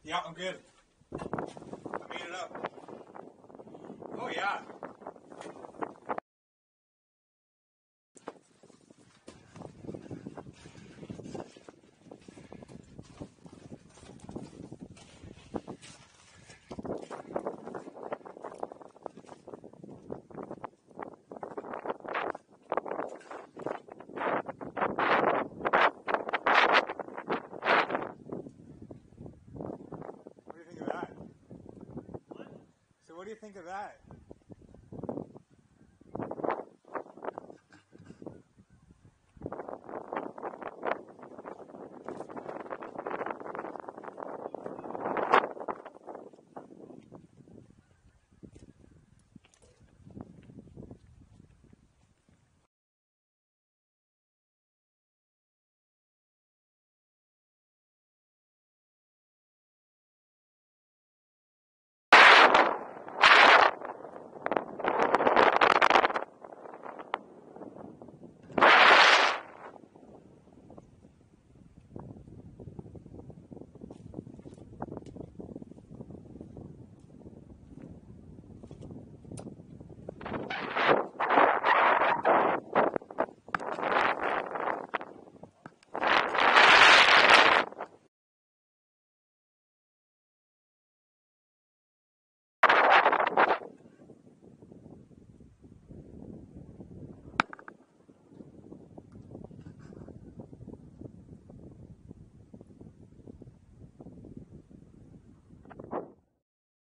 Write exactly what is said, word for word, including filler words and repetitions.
Yeah, I'm good. I made it up. Oh, yeah. What do you think of that? What? So what do you think of that?